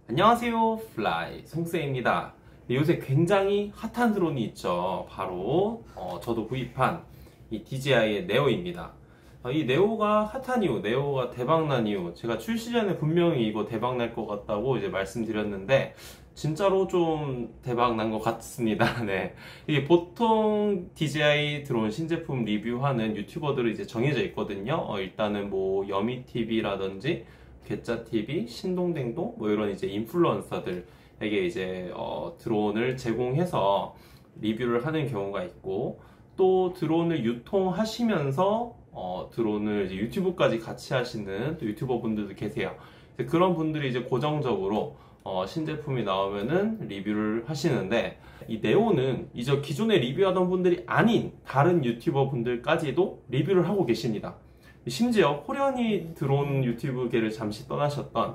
안녕하세요, 플라이 송쌤입니다. 요새 굉장히 핫한 드론이 있죠. 바로 저도 구입한 이 DJI의 네오입니다. 이 네오가 핫한 이유, 네오가 대박난 이유, 제가 출시 전에 분명히 이거 대박날 것 같다고 이제 말씀드렸는데 진짜로 좀 대박난 것 같습니다. 네, 이게 보통 DJI 드론 신제품 리뷰하는 유튜버들이 이제 정해져 있거든요. 일단은 뭐 여미TV라든지 괴짜TV, 신동댕동 뭐 이런 이제 인플루언서들에게 이제 드론을 제공해서 리뷰를 하는 경우가 있고, 또 드론을 유통하시면서 드론을 이제 유튜브까지 같이 하시는 또 유튜버 분들도 계세요. 그런 분들이 이제 고정적으로 신제품이 나오면은 리뷰를 하시는데, 이 네오는 이제 기존에 리뷰하던 분들이 아닌 다른 유튜버 분들까지도 리뷰를 하고 계십니다. 심지어 호련히 드론 유튜브계를 잠시 떠나셨던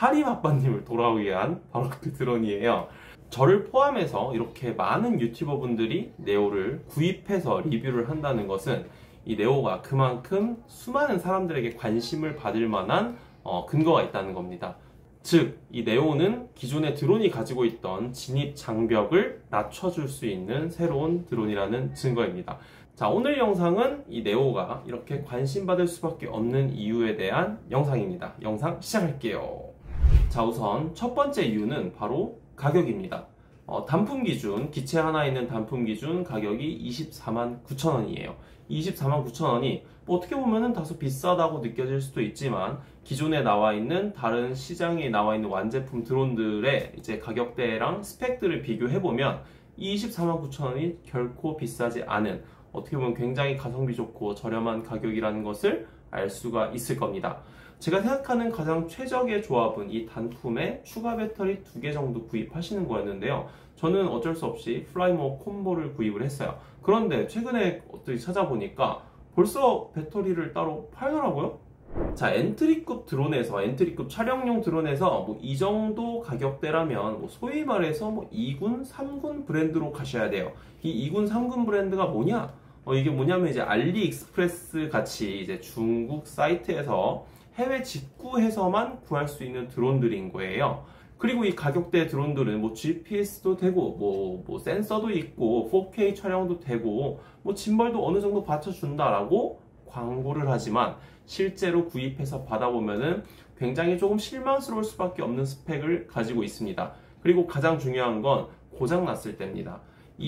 하림아빠님을 돌아오게 한 바로 그 드론이에요. 저를 포함해서 이렇게 많은 유튜버 분들이 네오를 구입해서 리뷰를 한다는 것은 이 네오가 그만큼 수많은 사람들에게 관심을 받을 만한 근거가 있다는 겁니다. 즉, 이 네오는 기존의 드론이 가지고 있던 진입 장벽을 낮춰줄 수 있는 새로운 드론이라는 증거입니다. 자, 오늘 영상은 이 네오가 이렇게 관심받을 수밖에 없는 이유에 대한 영상입니다. 영상 시작할게요. 자, 우선 첫 번째 이유는 바로 가격입니다. 단품 기준, 기체 하나 있는 단품 기준 가격이 24만 9천 원이에요. 24만 9천 원이 뭐 어떻게 보면은 다소 비싸다고 느껴질 수도 있지만, 기존에 나와 있는 다른 시장에 나와 있는 완제품 드론들의 이제 가격대랑 스펙들을 비교해보면 이 24만 9천 원이 결코 비싸지 않은, 어떻게 보면 굉장히 가성비 좋고 저렴한 가격이라는 것을 알 수가 있을 겁니다. 제가 생각하는 가장 최적의 조합은 이 단품에 추가 배터리 2개 정도 구입하시는 거였는데요. 저는 어쩔 수 없이 플라이모 콤보를 구입을 했어요. 그런데 최근에 어떻게 찾아보니까 벌써 배터리를 따로 팔더라고요. 자, 엔트리급 드론에서, 엔트리급 촬영용 드론에서 뭐 이 정도 가격대라면 뭐 소위 말해서 뭐 2군, 3군 브랜드로 가셔야 돼요. 이 2군, 3군 브랜드가 뭐냐? 이게 뭐냐면 이제 알리익스프레스 같이 이제 중국 사이트에서 해외 직구해서만 구할 수 있는 드론들인 거예요. 그리고 이 가격대 드론들은 뭐 GPS도 되고 뭐 센서도 있고 4K 촬영도 되고 뭐 짐벌도 어느 정도 받쳐준다라고 광고를 하지만, 실제로 구입해서 받아보면은 굉장히 조금 실망스러울 수밖에 없는 스펙을 가지고 있습니다. 그리고 가장 중요한 건 고장 났을 때입니다.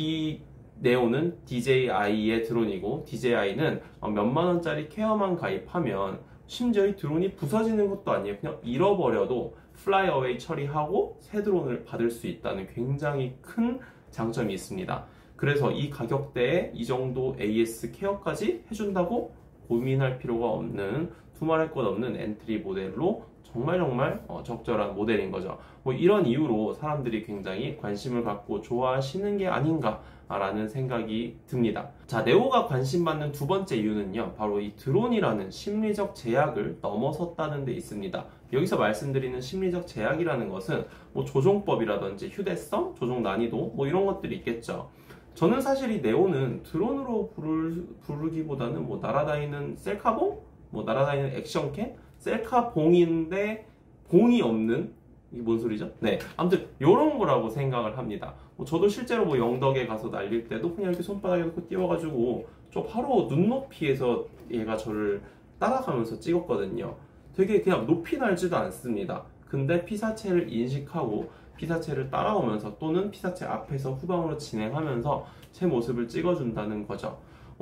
이 네오는 DJI의 드론이고, DJI는 몇만 원짜리 케어만 가입하면 심지어 이 드론이 부서지는 것도 아니에요. 그냥 잃어버려도 플라이 어웨이 처리하고 새 드론을 받을 수 있다는 굉장히 큰 장점이 있습니다. 그래서 이 가격대에 이 정도 AS 케어까지 해준다고 고민할 필요가 없는, 두말할 것 없는 엔트리 모델로 정말 적절한 모델인 거죠. 뭐 이런 이유로 사람들이 굉장히 관심을 갖고 좋아하시는 게 아닌가라는 생각이 듭니다. 자, 네오가 관심받는 두 번째 이유는요, 바로 이 드론이라는 심리적 제약을 넘어섰다는 데 있습니다. 여기서 말씀드리는 심리적 제약이라는 것은 뭐 조종법이라든지 휴대성, 조종 난이도 뭐 이런 것들이 있겠죠. 저는 사실 이 네오는 드론으로 부르기보다는 뭐 날아다니는 셀카봉? 뭐 날아다니는 액션캠? 셀카봉인데 봉이 없는, 이게 뭔 소리죠? 네, 아무튼 이런 거라고 생각을 합니다. 저도 실제로 뭐 영덕에 가서 날릴 때도 그냥 이렇게 손바닥에 놓고 띄워가지고 저 바로 눈높이에서 얘가 저를 따라가면서 찍었거든요. 되게 그냥 높이 날지도 않습니다. 근데 피사체를 인식하고 피사체를 따라오면서, 또는 피사체 앞에서 후방으로 진행하면서 제 모습을 찍어준다는 거죠.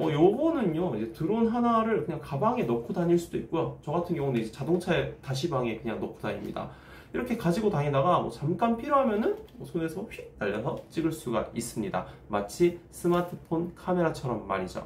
요거는요, 이제 드론 하나를 그냥 가방에 넣고 다닐 수도 있고요. 저 같은 경우는 이제 자동차에 다시방에 그냥 넣고 다닙니다. 이렇게 가지고 다니다가 뭐 잠깐 필요하면은 손에서 휙 날려서 찍을 수가 있습니다. 마치 스마트폰 카메라처럼 말이죠.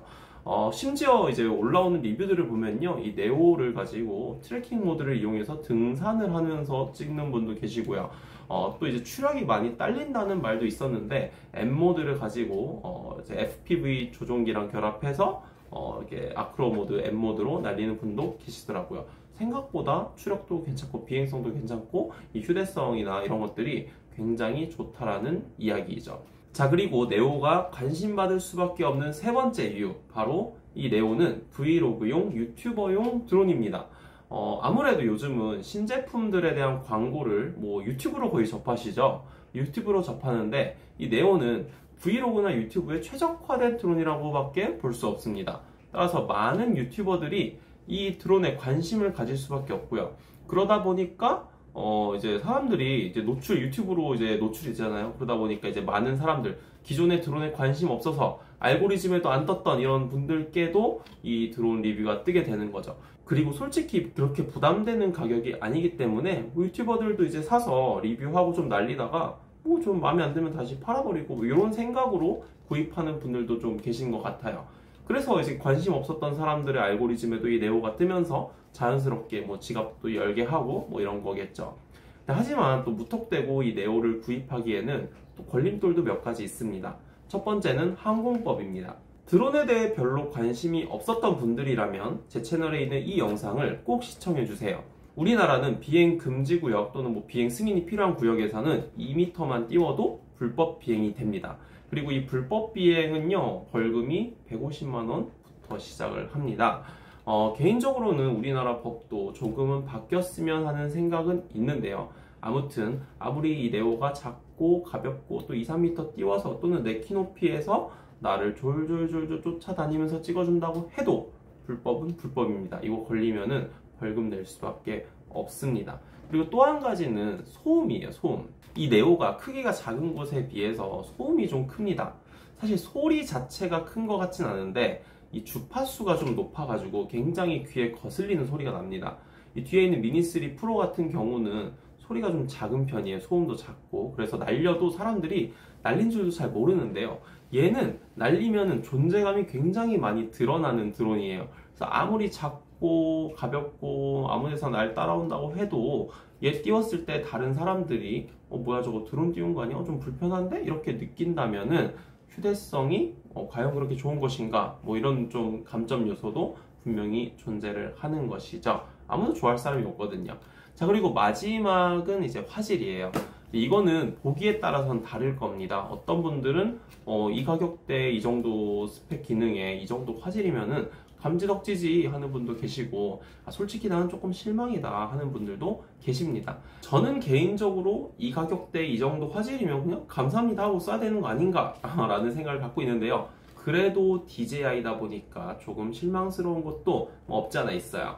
심지어 이제 올라오는 리뷰들을 보면요, 이 네오를 가지고 트래킹 모드를 이용해서 등산을 하면서 찍는 분도 계시고요. 또 이제 추력이 많이 딸린다는 말도 있었는데, M 모드를 가지고 이제 FPV 조종기랑 결합해서 이렇게 아크로 모드, M 모드로 날리는 분도 계시더라고요. 생각보다 추력도 괜찮고 비행성도 괜찮고 이 휴대성이나 이런 것들이 굉장히 좋다라는 이야기이죠. 자, 그리고 네오가 관심받을 수밖에 없는 세 번째 이유, 바로 이 네오는 브이로그용, 유튜버용 드론입니다. 아무래도 요즘은 신제품들에 대한 광고를 뭐 유튜브로 거의 접하시죠. 유튜브로 접하는데 이 네오는 브이로그나 유튜브에 최적화된 드론이라고 밖에 볼 수 없습니다. 따라서 많은 유튜버들이 이 드론에 관심을 가질 수밖에 없고요. 그러다 보니까 이제 사람들이 이제 유튜브로 이제 노출이잖아요. 그러다 보니까 이제 많은 사람들, 기존의 드론에 관심 없어서 알고리즘에도 안 떴던 이런 분들께도 이 드론 리뷰가 뜨게 되는 거죠. 그리고 솔직히 그렇게 부담되는 가격이 아니기 때문에 뭐 유튜버들도 이제 사서 리뷰하고 좀 날리다가 뭐 좀 마음에 안 들면 다시 팔아버리고 뭐 이런 생각으로 구입하는 분들도 좀 계신 것 같아요. 그래서 이제 관심 없었던 사람들의 알고리즘에도 이 네오가 뜨면서 자연스럽게 뭐 지갑도 열게 하고 뭐 이런 거겠죠. 하지만 또 무턱대고 이 네오를 구입하기에는 또 걸림돌도 몇 가지 있습니다. 첫 번째는 항공법입니다. 드론에 대해 별로 관심이 없었던 분들이라면 제 채널에 있는 이 영상을 꼭 시청해 주세요. 우리나라는 비행 금지 구역 또는 뭐 비행 승인이 필요한 구역에서는 2m만 띄워도 불법 비행이 됩니다. 그리고 이 불법 비행은요, 벌금이 150만 원부터 시작을 합니다. 개인적으로는 우리나라 법도 조금은 바뀌었으면 하는 생각은 있는데요. 아무튼 아무리 이 네오가 작고 가볍고 또 2, 3m 띄워서 또는 내 키 높이에서 나를 졸졸졸졸 쫓아다니면서 찍어준다고 해도 불법은 불법입니다. 이거 걸리면은 벌금 낼 수밖에 없습니다. 그리고 또 한 가지는 소음이에요. 소음. 이 네오가 크기가 작은 것에 비해서 소음이 좀 큽니다. 사실 소리 자체가 큰 것 같진 않은데 이 주파수가 좀 높아가지고 굉장히 귀에 거슬리는 소리가 납니다. 이 뒤에 있는 미니3 프로 같은 경우는 소리가 좀 작은 편이에요. 소음도 작고. 그래서 날려도 사람들이 날린 줄도 잘 모르는데요. 얘는 날리면은 존재감이 굉장히 많이 드러나는 드론이에요. 그래서 아무리 작고 가볍고 아무 데서 날 따라온다고 해도 얘 띄웠을 때 다른 사람들이 뭐야 저거 드론 띄운 거 아니야? 좀 불편한데? 이렇게 느낀다면은 휴대성이 과연 그렇게 좋은 것인가? 뭐 이런 좀 감점 요소도 분명히 존재를 하는 것이죠. 아무도 좋아할 사람이 없거든요. 자, 그리고 마지막은 이제 화질이에요. 이거는 보기에 따라서는 다를 겁니다. 어떤 분들은 이 가격대에 이 정도 스펙 기능에 이 정도 화질이면은 감지덕지지 하는 분도 계시고 솔직히 나는 조금 실망이다 하는 분들도 계십니다. 저는 개인적으로 이 가격대에 이 정도 화질이면 그냥 감사합니다 하고 써야 되는 거 아닌가 라는 생각을 갖고 있는데요. 그래도 DJI다 보니까 조금 실망스러운 것도 없지 않아 있어요.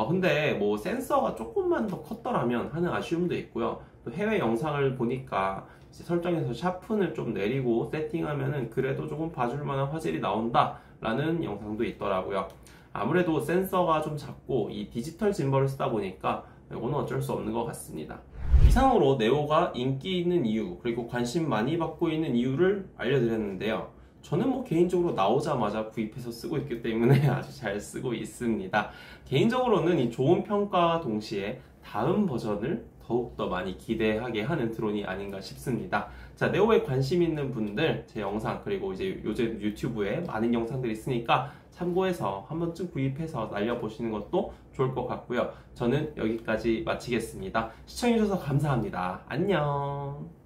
근데 뭐 센서가 조금만 더 컸더라면 하는 아쉬움도 있고요. 또 해외 영상을 보니까 이제 설정에서 샤픈을 좀 내리고 세팅하면은 그래도 조금 봐줄 만한 화질이 나온다 라는 영상도 있더라고요. 아무래도 센서가 좀 작고 이 디지털 짐벌을 쓰다 보니까 이거는 어쩔 수 없는 것 같습니다. 이상으로 네오가 인기 있는 이유 그리고 관심 많이 받고 있는 이유를 알려드렸는데요. 저는 뭐 개인적으로 나오자마자 구입해서 쓰고 있기 때문에 아주 잘 쓰고 있습니다. 개인적으로는 이 좋은 평가와 동시에 다음 버전을 더욱더 많이 기대하게 하는 드론이 아닌가 싶습니다. 자, 네오에 관심 있는 분들 제 영상 그리고 이제 요즘 유튜브에 많은 영상들이 있으니까 참고해서 한 번쯤 구입해서 날려보시는 것도 좋을 것 같고요. 저는 여기까지 마치겠습니다. 시청해주셔서 감사합니다. 안녕.